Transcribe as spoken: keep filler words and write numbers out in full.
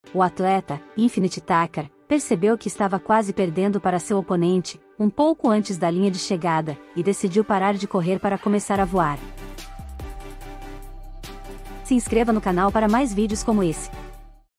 o atleta, Infinity Tucker, percebeu que estava quase perdendo para seu oponente, um pouco antes da linha de chegada, e decidiu parar de correr para começar a voar. Se inscreva no canal para mais vídeos como esse.